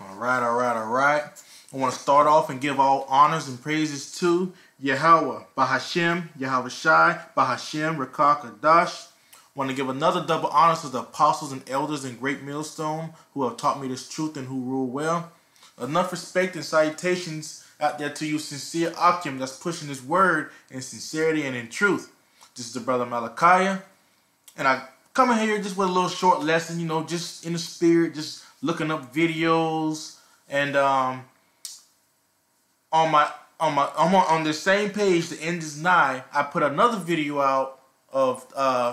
All right. I want to start off and give all honors and praises to Yahweh, Bahashem, Yahweh Shai, Bahashem, Rakah Kadash. I want to give another double honors to the apostles and elders in Great Millstone who have taught me this truth and who rule well. Enough respect and salutations out there to you, sincere Akim, that's pushing this word in sincerity and in truth. This is the brother Malachi, and I come in here just with a little short lesson, you know, just in the spirit, just looking up videos, and on the same page, The End Is Nigh, I put another video out of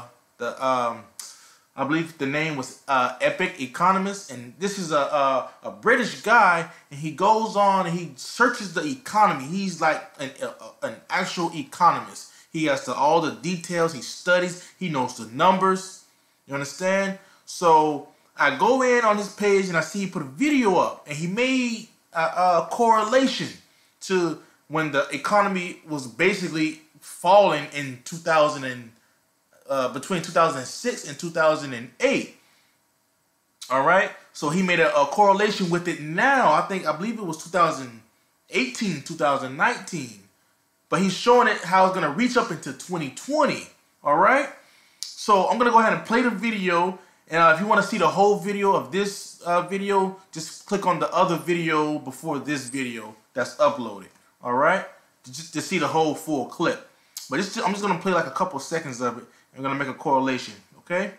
I believe the name was Epic Economist, and this is a British guy, and he goes on and he searches the economy. He's like an actual economist. He has all the details. He studies. He knows the numbers. You understand? So I go in on his page and I see he put a video up, and he made a correlation to when the economy was basically falling in between 2006 and 2008. All right, so he made a correlation with it now. I believe it was 2018, 2019, but he's showing it how it's gonna reach up into 2020. All right, so I'm gonna go ahead and play the video. And if you want to see the whole video of this video, just click on the other video before this video that's uploaded. All right, just to see the whole full clip. But I'm just gonna play like a couple seconds of it. I'm going to make a correlation, okay?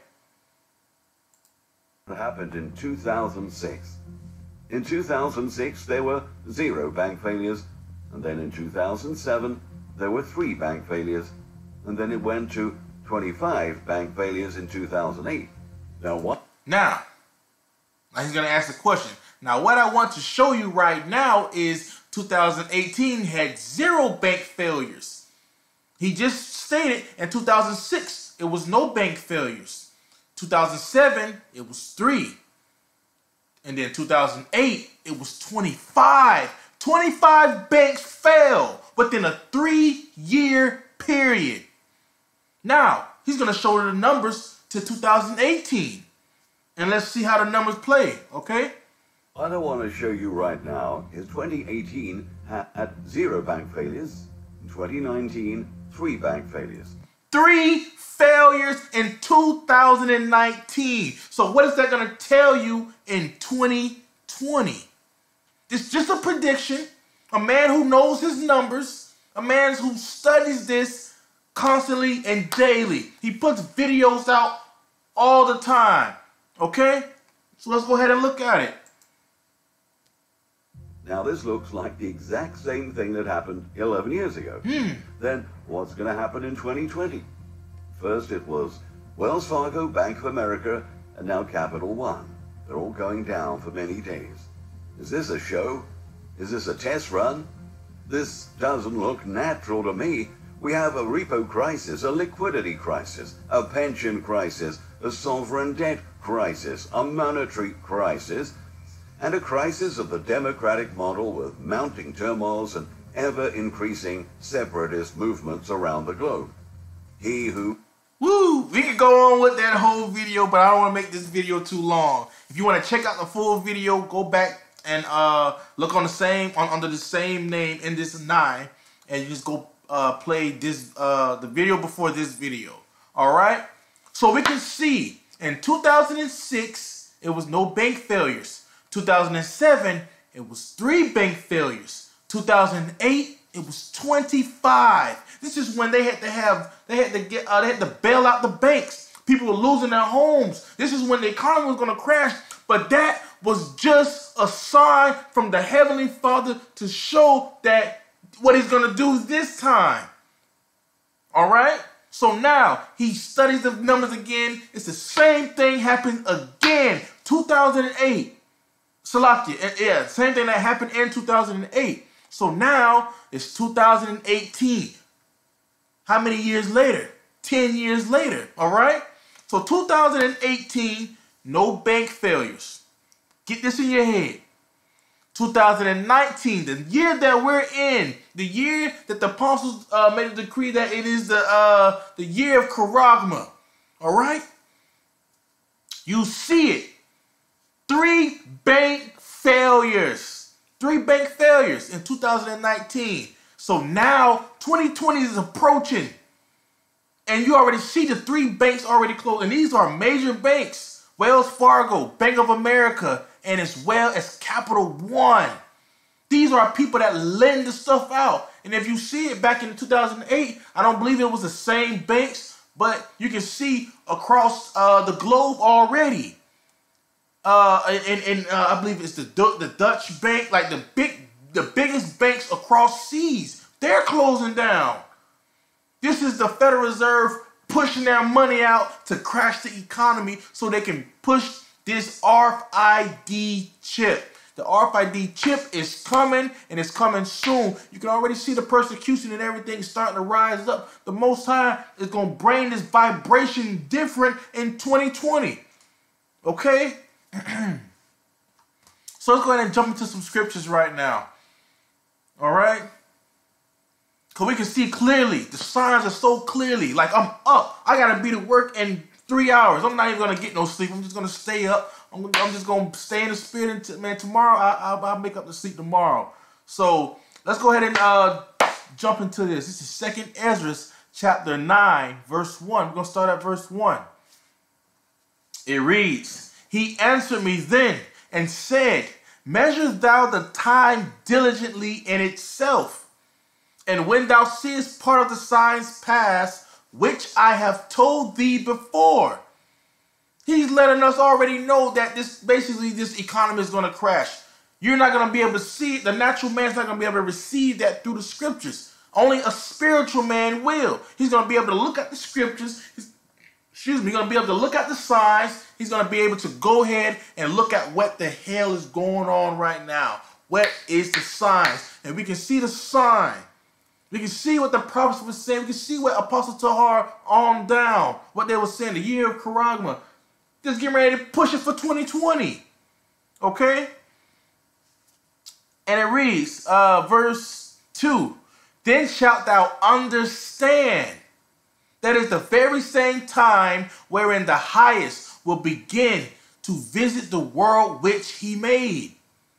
It happened in 2006. In 2006, there were 0 bank failures, and then in 2007, there were 3 bank failures, and then it went to 25 bank failures in 2008. Now what? Now he's going to ask the question. Now, what I want to show you right now is 2018 had 0 bank failures. He just stated in 2006, it was no bank failures. 2007, it was 3. And then 2008, it was 25. 25 banks failed within a 3-year period. Now, he's going to show the numbers to 2018. And let's see how the numbers play, okay? What I want to show you right now is 2018 had 0 bank failures. In 2019, 3 bank failures. 3 failures in 2019. So what is that going to tell you in 2020? It's just a prediction. A man who knows his numbers. A man who studies this constantly and daily. He puts videos out all the time. Okay? So let's go ahead and look at it. Now this looks like the exact same thing that happened 11 years ago. Then what's going to happen in 2020? First it was Wells Fargo, Bank of America, and now Capital One. They're all going down for many days. Is this a show? Is this a test run? This doesn't look natural to me. We have a repo crisis, a liquidity crisis, a pension crisis, a sovereign debt crisis, a monetary crisis, and a crisis of the democratic model with mounting turmoils and ever-increasing separatist movements around the globe. He who... Woo! We could go on with that whole video, but I don't want to make this video too long. If you want to check out the full video, go back and look on under the same name, In This 9, and you just go play this the video before this video. All right? So we can see in 2006 it was no bank failures. 2007 it was 3 bank failures. 2008 it was 25. This is when they had to bail out the banks. People were losing their homes. This is when the economy was going to crash. But that was just a sign from the Heavenly Father to show that what He's going to do this time. All right? So now he studies the numbers again. It's the same thing happened again. 2008. Salakia. Yeah, same thing that happened in 2008. So now it's 2018. How many years later? 10 years later, all right? So 2018, no bank failures. Get this in your head. 2019, the year that we're in, the year that the apostles made a decree that it is the year of Charagma, all right? You see it. 3 bank failures. 3 bank failures in 2019. So now 2020 is approaching. And you already see the 3 banks already closed. And these are major banks. Wells Fargo, Bank of America, and as well as Capital One. These are people that lend the stuff out. And if you see it back in 2008, I don't believe it was the same banks, but you can see across the globe already. I believe it's the Dutch bank, like the biggest banks across seas. They're closing down. This is the Federal Reserve pushing their money out to crash the economy so they can push this RFID chip. The RFID chip is coming, and it's coming soon. You can already see the persecution and everything starting to rise up. The Most High is going to bring this vibration different in 2020. Okay? So let's go ahead and jump into some scriptures right now. All right? Because we can see clearly. The signs are so clearly. Like, I'm up. I got to be to work in 3 hours. I'm not even going to get no sleep. I'm just going to stay up. I'm just going to stay in the spirit. And man, tomorrow, I'll make up the sleep tomorrow. So let's go ahead and jump into this. This is 2nd Ezra chapter 9, verse 1. We're going to start at verse 1. It reads, "He answered me then and said, Measure thou the time diligently in itself. And when thou seest part of the signs pass, which I have told thee before." He's letting us already know that this economy is going to crash. You're not going to be able to see it. The natural man's not going to be able to receive that through the scriptures. Only a spiritual man will. He's going to be able to look at the scriptures. He's going to be able to look at the signs. He's going to be able to go ahead and look at what the hell is going on right now. What is the signs? And we can see the sign. We can see what the prophets were saying. We can see what Apostle Tahar on down, what they were saying, the year of Charagma. Just getting ready to push it for 2020. Okay? And it reads, verse 2, "Then shalt thou understand that is the very same time wherein the highest will begin to visit the world which he made."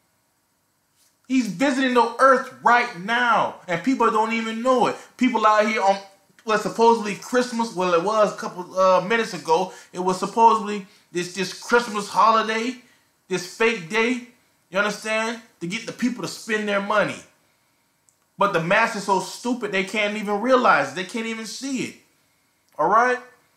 He's visiting the earth right now, and people don't even know it. People out here on supposedly Christmas. Well, it was a couple minutes ago. It was supposedly this Christmas holiday, this fake day. You understand? To get the people to spend their money. But the mass is so stupid they can't even realize it. They can't even see it. All right?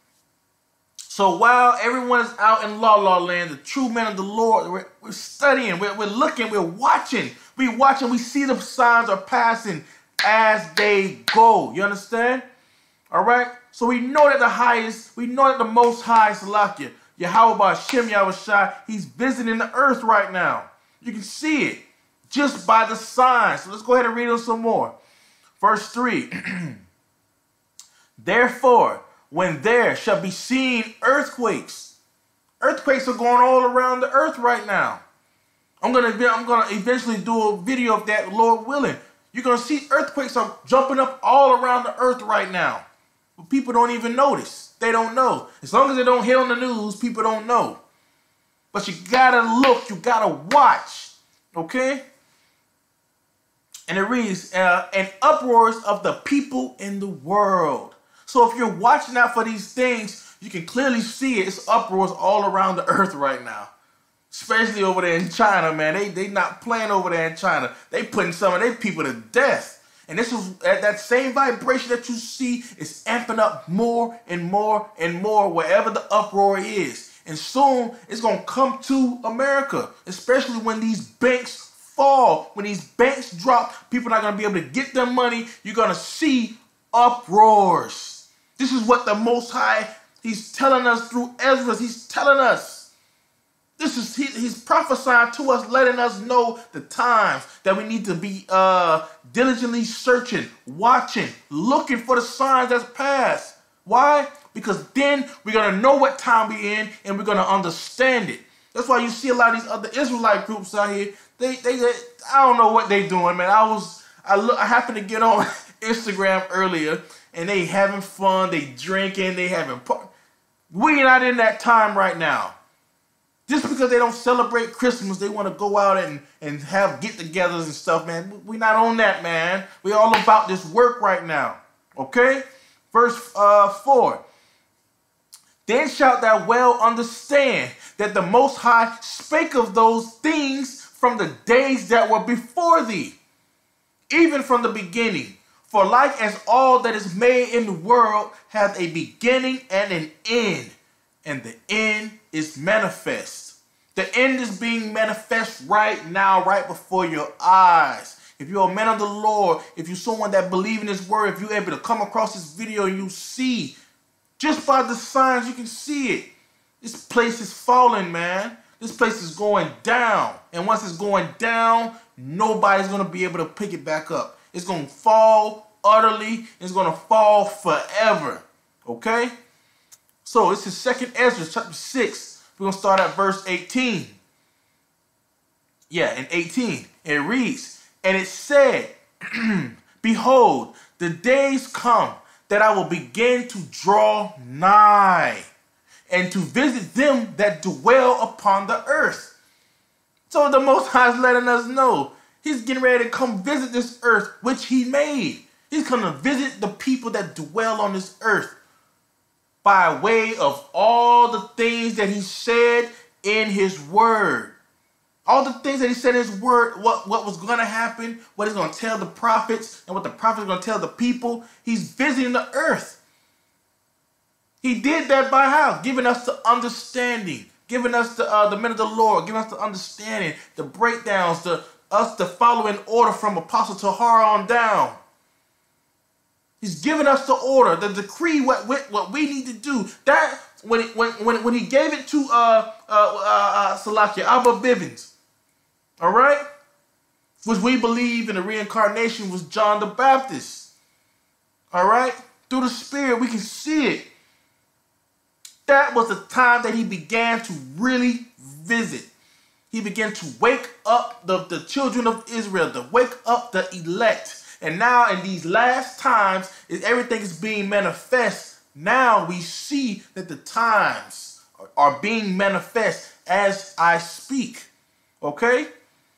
So while everyone is out in La La Land, the true men of the Lord, we're studying, we're looking, we're watching. We see the signs are passing as they go. You understand? All right? So we know that the Most High, Salakia, Yahweh Hashem Yahushua, he's visiting the earth right now. You can see it just by the signs. So let's go ahead and read them some more. Verse 3. "Therefore, when there shall be seen earthquakes." Earthquakes are going all around the earth right now. I'm gonna eventually do a video of that, Lord willing. You're gonna see earthquakes are jumping up all around the earth right now. But people don't even notice. They don't know. As long as they don't hit on the news, people don't know. But you gotta look, you gotta watch. Okay? And it reads, "and uproars of the people in the world." So if you're watching out for these things, you can clearly see it. It's uproars all around the earth right now. Especially over there in China, man. They not playing over there in China. They putting some of their people to death. And this is that same vibration that you see is amping up more and more and more wherever the uproar is. And soon it's going to come to America, especially when these banks fall. When these banks drop, people are not going to be able to get their money. You're going to see uproars. This is what the Most High, he's telling us through Ezra. He's telling us. He's prophesying to us, letting us know the times that we need to be diligently searching, watching, looking for the signs that's passed. Why? Because then we're going to know what time we're in and we're going to understand it. That's why you see a lot of these other Israelite groups out here. They I don't know what they doing, man. I happened to get on Instagram earlier and they having fun, they drinking, they having we not in that time right now. Just because they don't celebrate Christmas, they want to go out and have get-togethers and stuff, man. We're not on that, man. We're all about this work right now. Okay? Verse 4. Then shalt thou well understand that the Most High spake of those things from the days that were before thee, even from the beginning. For like as all that is made in the world hath a beginning and an end, and the end is manifest. The end is being manifest right now, right before your eyes. If you're a man of the Lord, if you're someone that believes in His word, if you're able to come across this video and you see, just by the signs, you can see it. This place is falling, man. This place is going down. And once it's going down, nobody's going to be able to pick it back up. It's going to fall utterly. It's going to fall forever. Okay? So this is 2 Ezra chapter 6. We're going to start at verse 18. Yeah, in 18. It reads, and it said, behold, the days come that I will begin to draw nigh, and to visit them that dwell upon the earth. So the Most High is letting us know He's getting ready to come visit this earth, which He made. He's going to visit the people that dwell on this earth by way of all the things that He said in His word. All the things that He said in His word, what was going to happen, what He's going to tell the prophets, and what the prophets are going to tell the people. He's visiting the earth. He did that by how? Giving us the understanding, giving us the men of the Lord, giving us the understanding, the breakdowns, us to follow in order from Apostle Tahar on down. He's giving us the order, the decree, what we need to do. That when He gave it to Salakia, Abba Bivens, all right, which we believe in the reincarnation was John the Baptist. All right, through the Spirit we can see it. That was the time that He began to really visit. He began to wake up the children of Israel, to wake up the elect. And now in these last times, everything is being manifest. Now we see that the times are being manifest as I speak. Okay?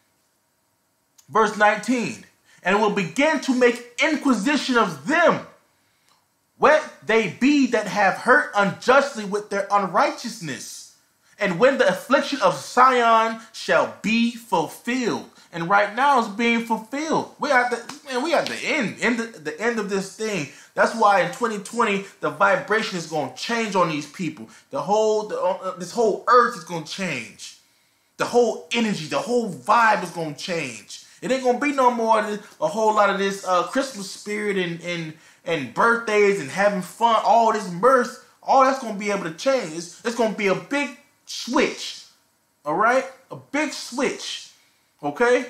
Verse 19. And it will begin to make inquisition of them, what they be that have hurt unjustly with their unrighteousness. And when the affliction of Sion shall be fulfilled. And right now it's being fulfilled. We at the end of this thing. That's why in 2020 the vibration is going to change on these people. This whole earth is going to change. The whole energy, the whole vibe is going to change. It ain't going to be no more a whole lot of this Christmas spirit and birthdays and having fun. All this mirth, all that's going to be able to change. It's going to be a big switch. All right? A big switch. Okay?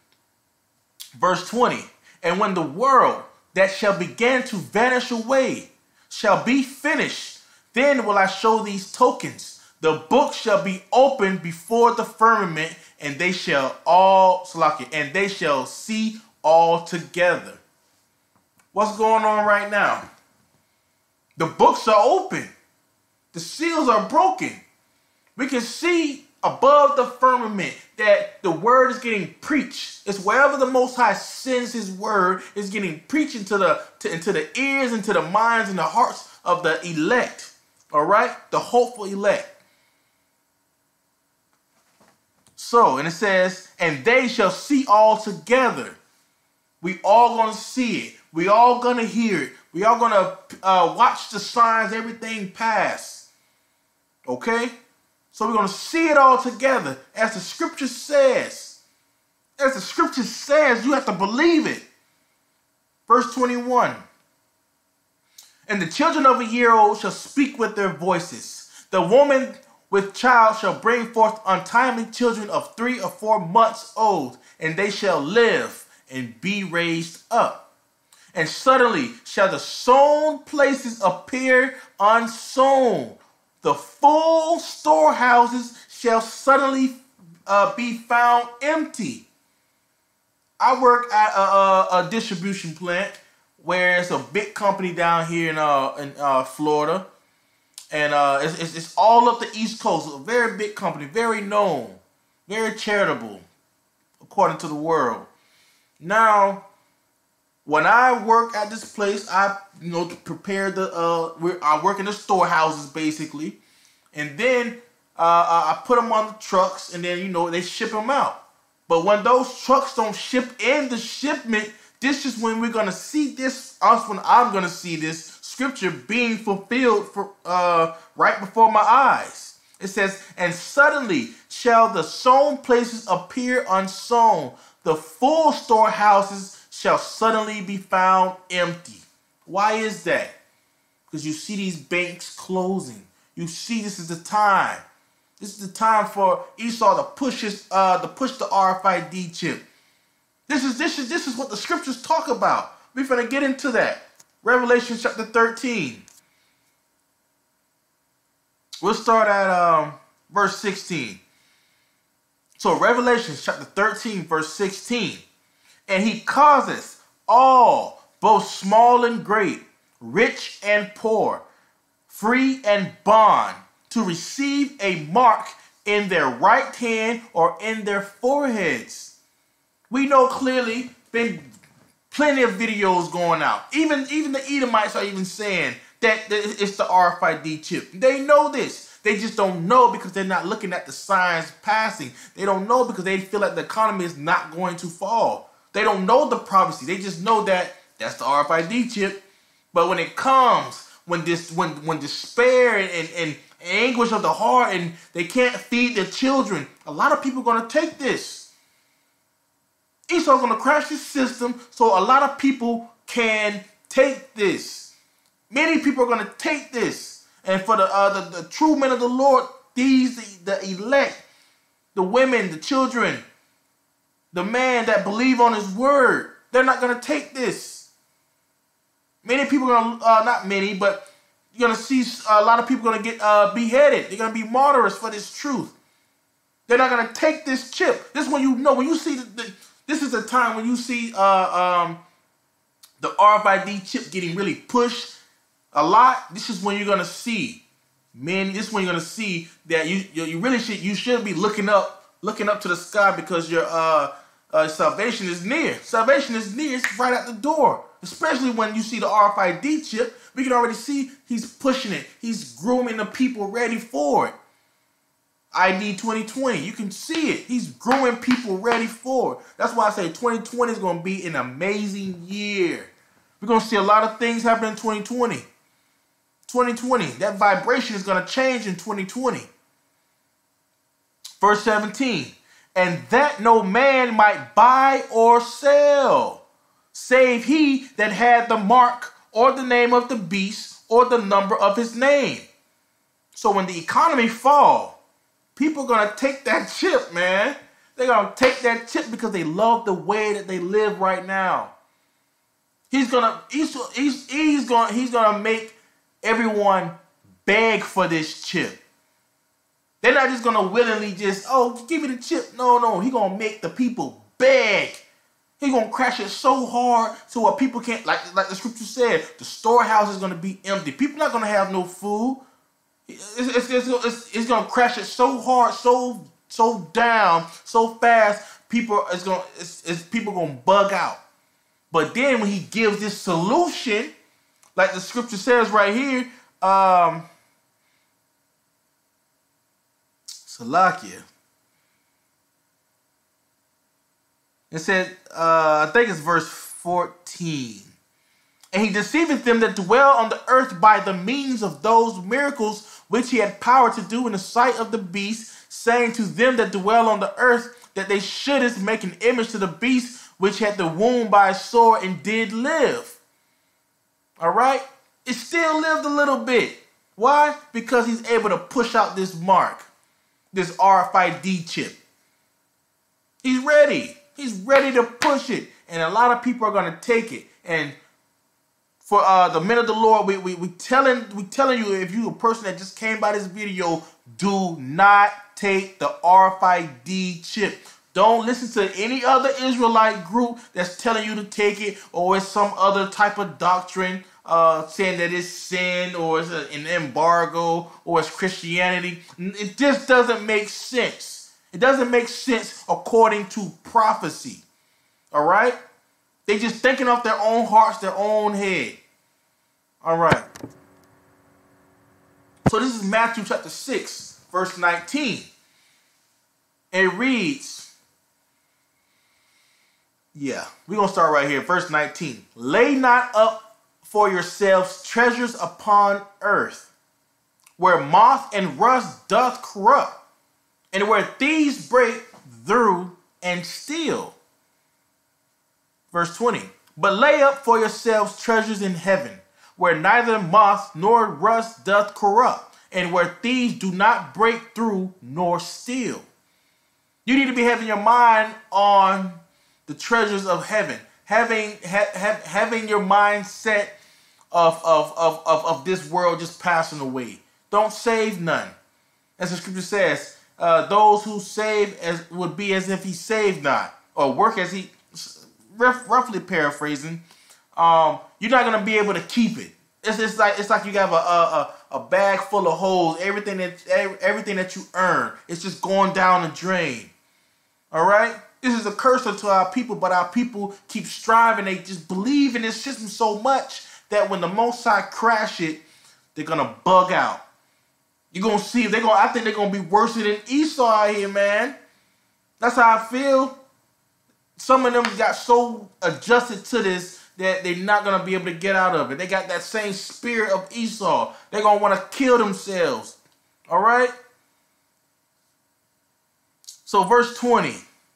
Verse 20. And when the world that shall begin to vanish away shall be finished, then will I show these tokens. The book shall be opened before the firmament, and they shall see all together. What's going on right now? The books are open. The seals are broken. We can see above the firmament that the word is getting preached. It's wherever the Most High sends His word, is getting preached into the ears, into the minds and the hearts of the elect. All right? The hopeful elect. So, and it says, and they shall see all together. We all going to see it. We all going to hear it. We all going to watch the signs, everything pass. Okay? So we're going to see it all together. As the scripture says. As the scripture says, you have to believe it. Verse 21. And the children of a year old shall speak with their voices. The woman with child shall bring forth untimely children of 3 or 4 months old, and they shall live and be raised up. And suddenly shall the sown places appear unsown. The full storehouses shall suddenly be found empty. I work at a distribution plant where it's a big company down here in Florida. And it's all up the East Coast. A very big company, very known, very charitable, according to the world. Now, when I work at this place, I prepare I work in the storehouses basically, and then I put them on the trucks, and then they ship them out. But when those trucks don't ship in the shipment, this is when we're gonna see this. When I'm gonna see this scripture being fulfilled right before my eyes. It says, "And suddenly shall the sown places appear unsown. The full storehouses shall suddenly be found empty." Why is that? Because you see these banks closing. You see this is the time. This is the time for Esau to push the RFID chip. This is what the scriptures talk about. We're gonna get into that. Revelation chapter 13. We'll start at verse 16. So Revelation chapter 13, verse 16. "And he causeth all, both small and great, rich and poor, free and bond, to receive a mark in their right hand or in their foreheads." We know clearly, been plenty of videos going out. Even the Edomites are even saying that it's the RFID chip. They know this. They just don't know because they're not looking at the signs passing. They don't know because they feel like the economy is not going to fall. They don't know the prophecy. They just know that that's the RFID chip. But when it comes, when despair and anguish of the heart, and they can't feed their children, a lot of people are going to take this. Esau's going to crash this system so a lot of people can take this. Many people are going to take this. And for the true men of the Lord, the elect, the women, the children, the man that believe on his word, they're not going to take this. Many people are going to, not many, but you're going to see a lot of people going to get beheaded. They're going to be martyrs for this truth. They're not going to take this chip. This is when when you see this is the time when you see the RFID chip getting really pushed a lot. This is when you're gonna see, man. This is when you're gonna see that you should be looking up to the sky, because your salvation is near. Salvation is near. It's right at the door. Especially when you see the RFID chip, we can already see he's pushing it. He's grooming the people ready for it. ID 2020, you can see it. He's growing people ready for it. That's why I say 2020 is going to be an amazing year. We're going to see a lot of things happen in 2020. 2020, that vibration is going to change in 2020. Verse 17, "And that no man might buy or sell, save he that had the mark or the name of the beast or the number of his name." So when the economy falls, people are going to take that chip, man. They're going to take that chip because they love the way that they live right now. He's going to make everyone beg for this chip. They're not just going to willingly just, "Oh, give me the chip." No. He's going to make the people beg. He's going to crash it so hard so what people can't, like the scripture said, the storehouse is going to be empty. People are not going to have no food. It's gonna crash it so hard, so down, so fast. People gonna bug out. But then when he gives this solution, like the scripture says right here, Salakia. It said, I think it's verse 14. "And he deceiveth them that dwell on the earth by the means of those miracles which he had power to do in the sight of the beast, saying to them that dwell on the earth that they shouldest make an image to the beast which had the wound by a sword and did live." All right? It still lived a little bit. Why? Because he's able to push out this mark, this RFID chip. He's ready. He's ready to push it. And a lot of people are going to take it. And for the men of the Lord, we telling you, if you're a person that just came by this video, do not take the RFID chip. Don't listen to any other Israelite group that's telling you to take it, or it's some other type of doctrine. saying that it's sin or it's an embargo or it's Christianity. It just doesn't make sense. It doesn't make sense according to prophecy. All right? They just thinking off their own hearts, their own head. All right. So this is Matthew chapter 6, verse 19. It reads, we're going to start right here. Verse 19. Lay not up for yourselves treasures upon earth, where moth and rust doth corrupt, and where thieves break through and steal. Verse 20. But lay up for yourselves treasures in heaven, where neither moth nor rust doth corrupt, and where thieves do not break through nor steal. You need to be having your mind on the treasures of heaven, having your mind set of this world just passing away. Don't save none. As the scripture says, those who save would be as if he saved not, or work as he, roughly paraphrasing. You're not gonna be able to keep it. It's like you have a bag full of holes. Everything that you earn, it's just going down the drain. All right. This is a curse to our people, but our people keep striving. They just believe in this system so much that when the Most High crash it, they're gonna bug out. You're gonna see I think they're gonna be worse than Esau out here, man. That's how I feel. Some of them got so adjusted to this that they're not gonna be able to get out of it. They got that same spirit of Esau. They're gonna want to kill themselves. All right. So verse 21,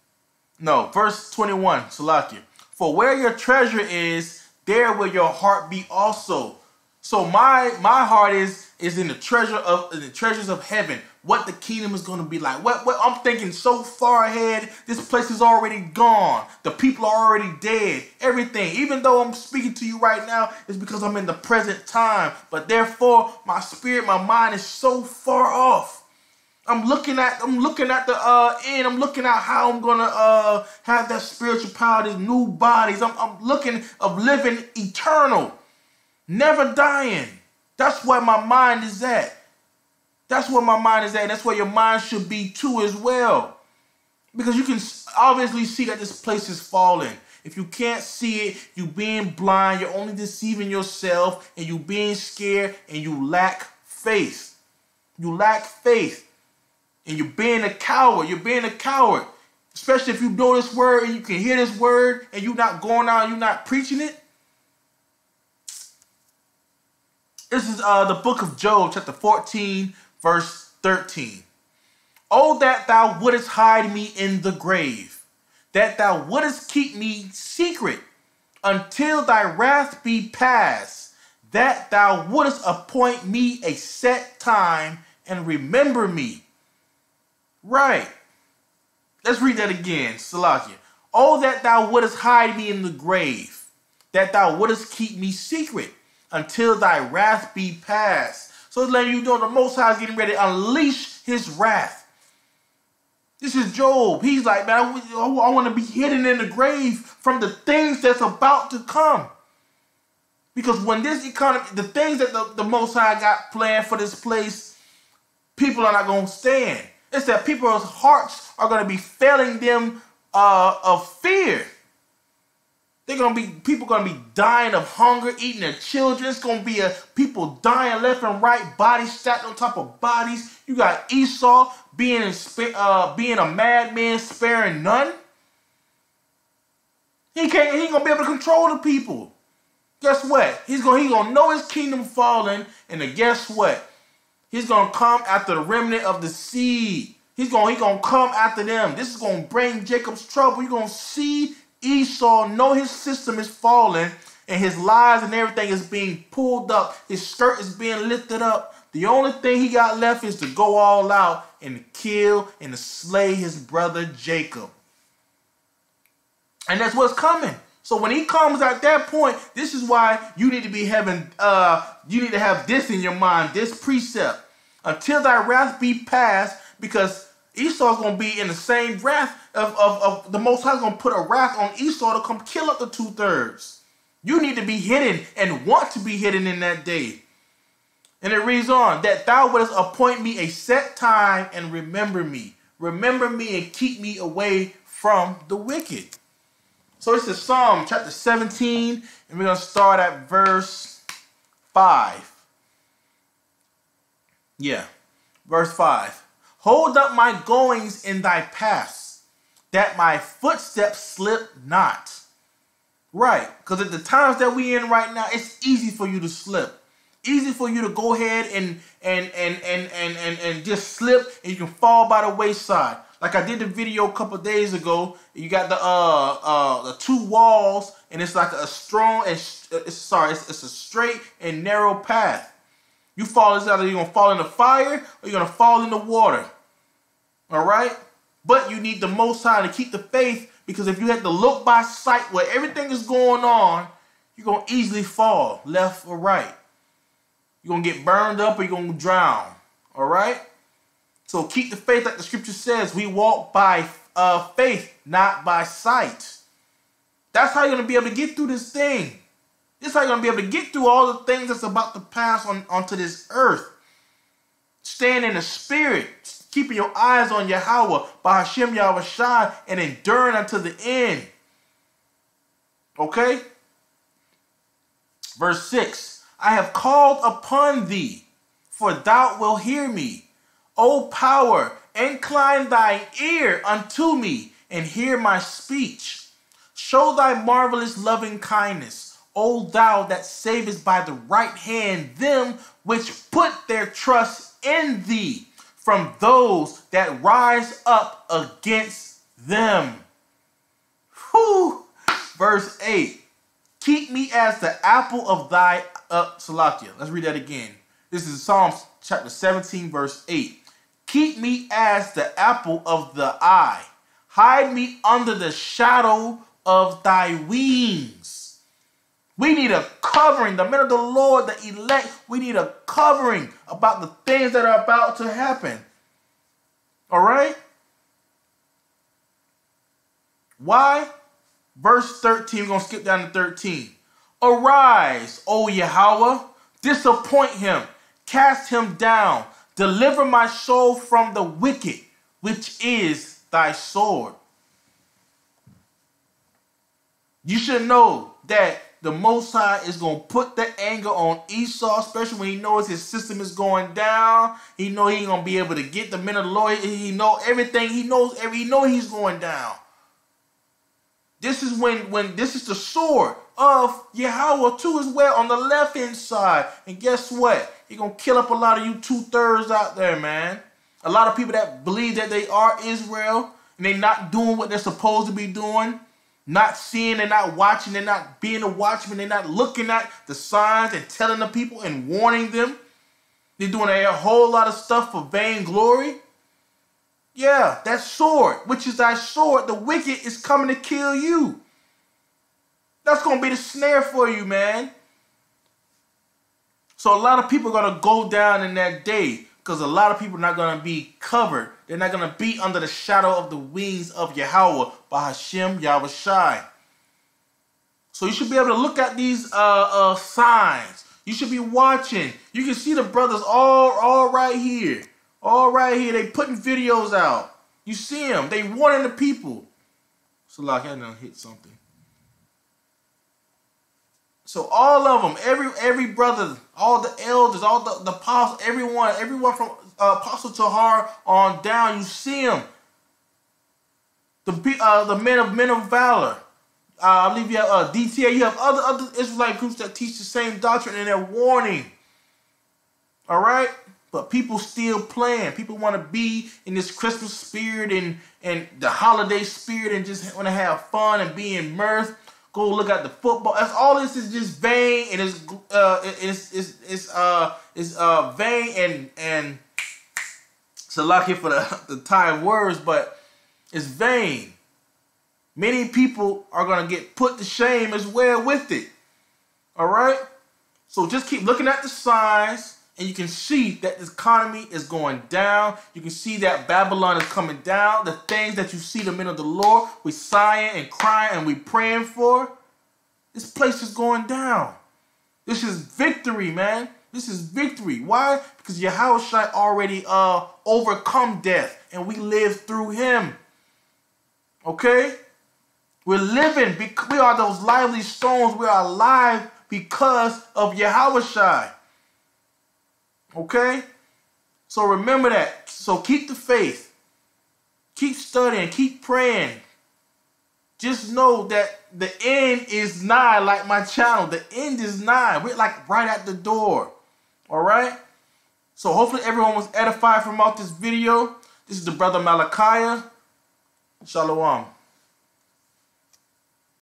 Salakia. For where your treasure is, there will your heart be also. So my heart is in the treasures of heaven. What the kingdom is going to be like. What I'm thinking so far ahead. This place is already gone. The people are already dead. Everything. Even though I'm speaking to you right now, it's because I'm in the present time. But therefore, my spirit, my mind is so far off. I'm looking at the end. I'm looking at how I'm gonna have that spiritual power, these new bodies. I'm looking of living eternal, never dying. That's where my mind is at. That's where my mind is at. That's where your mind should be too as well. Because you can obviously see that this place is falling. If you can't see it, you being blind, you're only deceiving yourself, and you being scared, and you lack faith. You lack faith. And you're being a coward. You're being a coward. Especially if you know this word and you can hear this word and you're not going out, you're not preaching it. This is the book of Job, chapter 14, verse 13. Oh, that thou wouldest hide me in the grave, that thou wouldest keep me secret until thy wrath be past, that thou wouldest appoint me a set time and remember me. Right. Let's read that again. Salakia. Oh, that thou wouldest hide me in the grave, that thou wouldest keep me secret until thy wrath be past. So it's letting you know the Most High is getting ready to unleash his wrath. This is Job. He's like, man, I want to be hidden in the grave from the things that's about to come. Because when this economy, the things that the Most High got planned for this place, people are not going to stand. It's that people's hearts are going to be failing them of fear. People going to be dying of hunger, eating their children. It's going to be people dying left and right, bodies stacked on top of bodies. You got Esau being a madman, sparing none. He ain't going to be able to control the people. Guess what? He's gonna know his kingdom falling, and then guess what? He's going to come after the remnant of the seed. He's going to come after them. This is going to bring Jacob's trouble. You're going to see Esau know his system is falling and his lies and everything is being pulled up. His skirt is being lifted up. The only thing he got left is to go all out and kill and to slay his brother Jacob. And that's what's coming. So when he comes at that point, this is why you need to be having, you need to have this in your mind, this precept. Until thy wrath be past, because Esau's going to be in the same wrath of the Most High is going to put a wrath on Esau to come kill up the 2/3. You need to be hidden and want to be hidden in that day. And it reads on, that thou wouldest appoint me a set time and remember me. Remember me and keep me away from the wicked. So this is Psalm chapter 17, and we're going to start at verse 5. Yeah, verse 5. Hold up my goings in thy paths, that my footsteps slip not. Right, because at the times that we in right now, it's easy for you to slip. Easy for you to go ahead and just slip, and you can fall by the wayside. Like I did the video a couple days ago. You got the two walls, and it's like a strong and it's a straight and narrow path. You fall, it's either you're gonna fall in the fire or you're gonna fall in the water. All right, but you need the Most High to keep the faith, because if you had to look by sight where everything is going on, you're gonna easily fall left or right. You're going to get burned up or you're going to drown. All right? So keep the faith, like the scripture says. We walk by faith, not by sight. That's how you're going to be able to get through this thing. This is how you're going to be able to get through all the things that's about to pass onto this earth. Staying in the spirit. Keeping your eyes on Yahweh, by Hashem Yahweh Shai, and enduring unto the end. Okay? Verse 6. I have called upon thee, for thou wilt hear me. O power, incline thine ear unto me, and hear my speech. Show thy marvelous loving kindness, O thou that savest by the right hand them which put their trust in thee, from those that rise up against them. Whew. Verse 8. Keep me as the apple of thy Salakia. Let's read that again. This is Psalms chapter 17, verse 8. Keep me as the apple of the eye. Hide me under the shadow of thy wings. We need a covering. The men of the Lord, the elect, we need a covering about the things that are about to happen. All right? Why? Verse 13, we're going to skip down to 13. Arise, O Yahweh, disappoint him, cast him down, deliver my soul from the wicked, which is thy sword. You should know that the Most High is going to put the anger on Esau, especially when he knows his system is going down. He know he ain't going to be able to get the men of the Lord. He know everything. He know he's going down. This is when this is the sword of Yahweh too as well on the left hand side. And guess what? He's going to kill up a lot of you 2/3 out there, man. A lot of people that believe that they are Israel and they're not doing what they're supposed to be doing. Not seeing, they're not watching, they're not being a watchman, they're not looking at the signs and telling the people and warning them. They're doing a whole lot of stuff for vainglory. Yeah, that sword, which is thy sword, the wicked is coming to kill you. That's going to be the snare for you, man. So a lot of people are going to go down in that day because a lot of people are not going to be covered. They're not going to be under the shadow of the wings of Yahweh by Hashem Yahweh Shai. So you should be able to look at these signs. You should be watching. You can see the brothers all right here. All right here. They putting videos out. You see them. They warning the people. So like I done hit something. So all of them, every brother, all the elders, all the apostles, everyone from Apostle Tahar on down, you see them. The men of valor. I believe you have DTA. You have other Israelite groups that teach the same doctrine and they're warning. All right, but people still playing. People want to be in this Christmas spirit and the holiday spirit and just want to have fun and be in mirth. Go look at the football. That's all. This is just vain and it's vain and so lucky for the Thai words, but it's vain. Many people are going to get put to shame as well with it. All right? So just keep looking at the signs, and you can see that this economy is going down. You can see that Babylon is coming down. The things that you see the men of the Lord, we sighing and crying and we praying for, This place is going down. This is victory, man. This is victory. Why? Because Yahushua already overcome death, and we live through him. Okay? We're living. We are those lively stones. We are alive because of Yahushua. Okay? So remember that. So keep the faith. Keep studying. Keep praying. Just know that the end is nigh, like my channel. The end is nigh. We're like right at the door. All right? So hopefully everyone was edified from out this video. This is the brother Malachi. Shalom.